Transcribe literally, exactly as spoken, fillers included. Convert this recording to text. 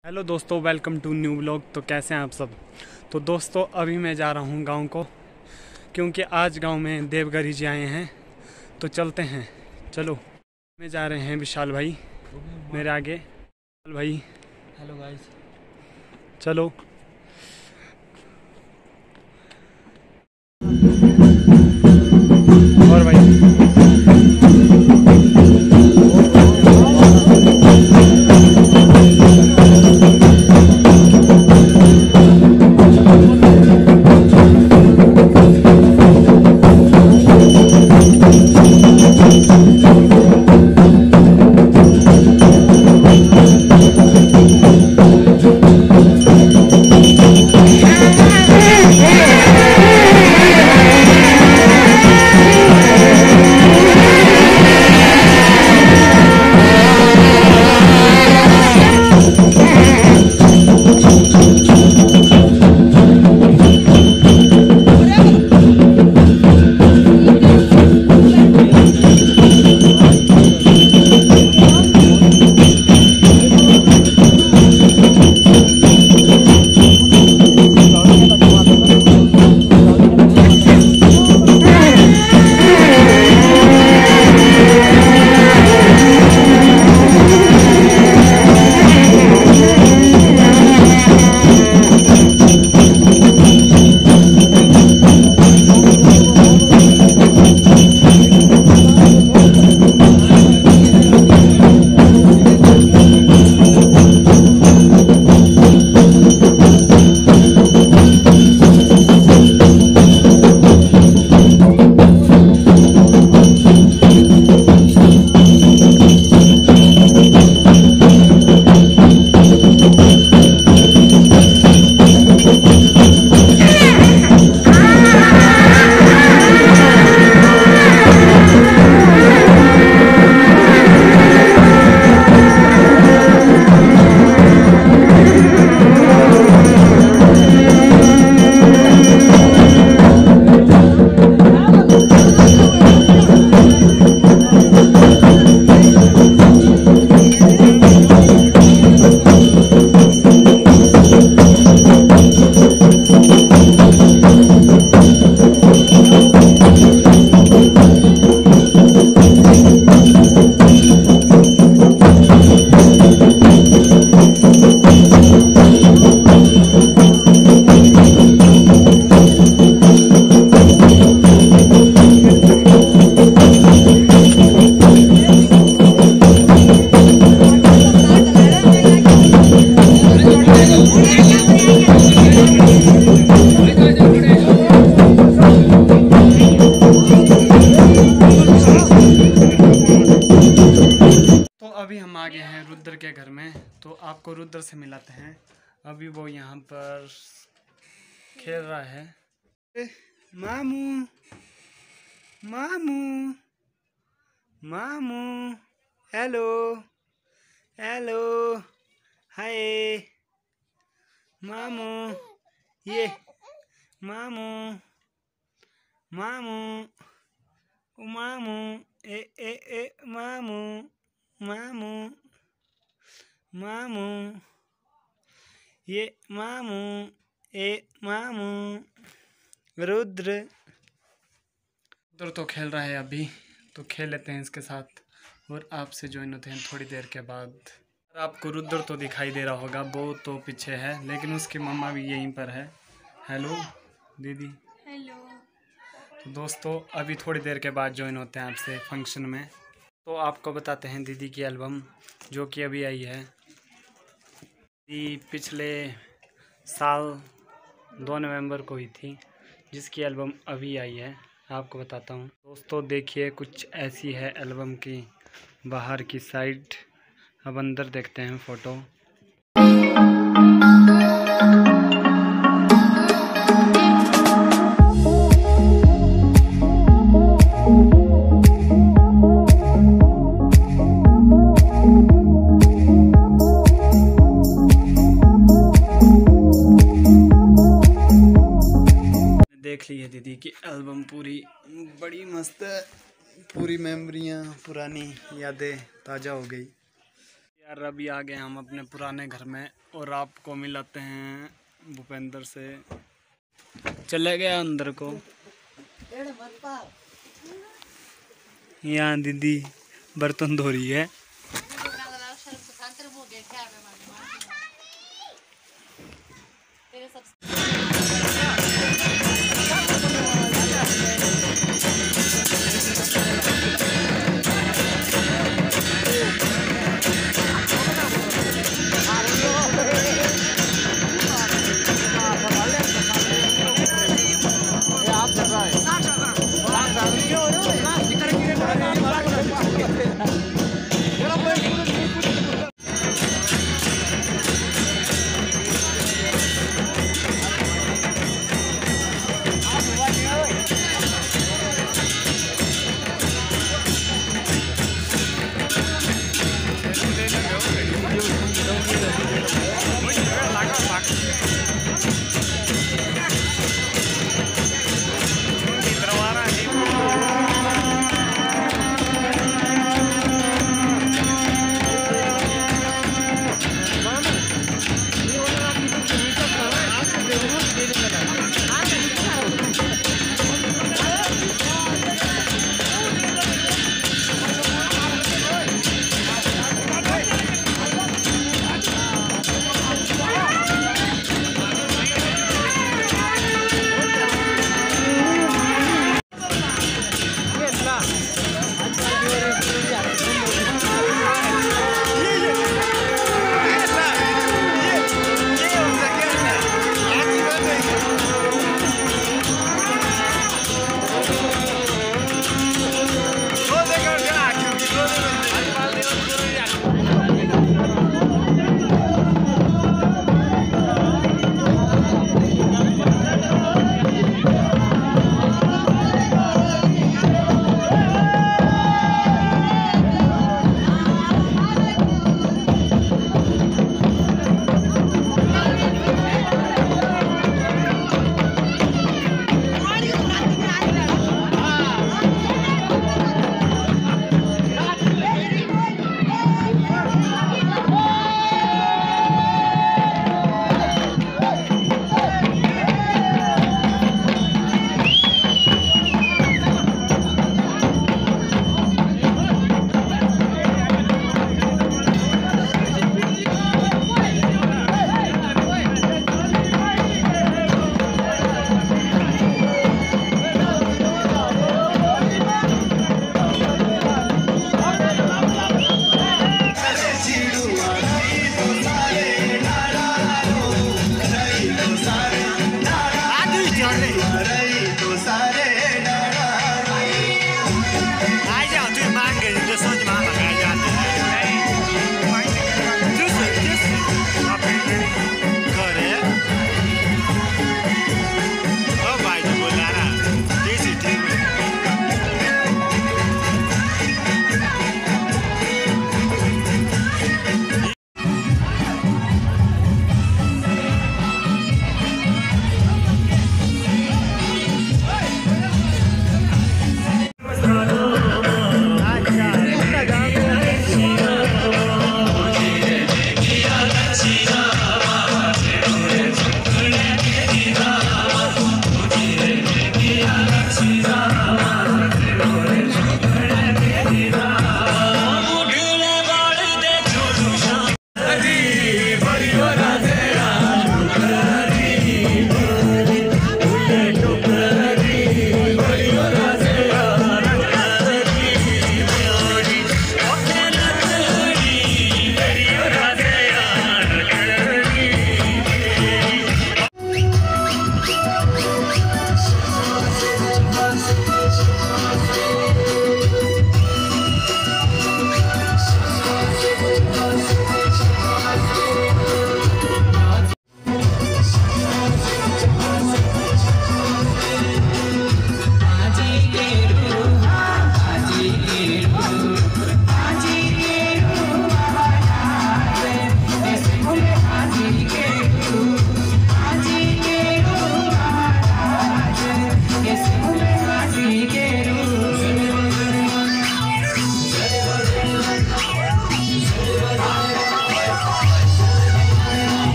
Hello दोस्तों, welcome to new blog. तो कैसे हैं आप सब। तो दोस्तों अभी मैं जा रहा हूं गांव को, क्योंकि आज गांव में देव घरी जी आए हैं। तो चलते हैं, चलो। में जा रहे हैं विशाल भाई मेरे आगे। विशाल भाई हेलो गाइस, चलो। और भाई अभी हम आ गए हैं रुद्र के घर में। तो आपको रुद्र से मिलाते हैं। अभी वो यहाँ पर खेल रहा है। मामू मामू मामू, हेलो हेलो, हाय मामू। ये मामू मामू मामू, ए ए ए मामू मामू मामू, ये मामू, ए मामू। रुद्र रुद्र तो खेल रहा है अभी। तो खेल लेते हैं इसके साथ और आपसे ज्वाइन होते हैं थोड़ी देर के बाद। आपको रुद्र तो दिखाई दे रहा होगा, वो तो पीछे है, लेकिन उसकी मम्मा भी यहीं पर है। हेलो दीदी। हेलो। तो दोस्तों अभी थोड़ी देर के बाद ज्वाइन होते हैं आपसे फंक्शन में। तो आपको बताते हैं दीदी की एल्बम जो कि अभी आई है। दीदी पिछले साल दो नवंबर को हुई थी, जिसकी एल्बम अभी आई है। आपको बताता हूँ दोस्तों, देखिए कुछ ऐसी है एल्बम की बाहर की साइड। अब अंदर देखते हैं फ़ोटो। देख ली है दीदी की एल्बम पूरी, बड़ी मस्त है। पूरी मेमोरियाँ, पुरानी यादें ताज़ा हो गई। यार अभी आ गए हम अपने पुराने घर में और आपको मिलाते हैं भूपेंद्र से। चले गया अंदर को। यहाँ दीदी बर्तन धो रही है।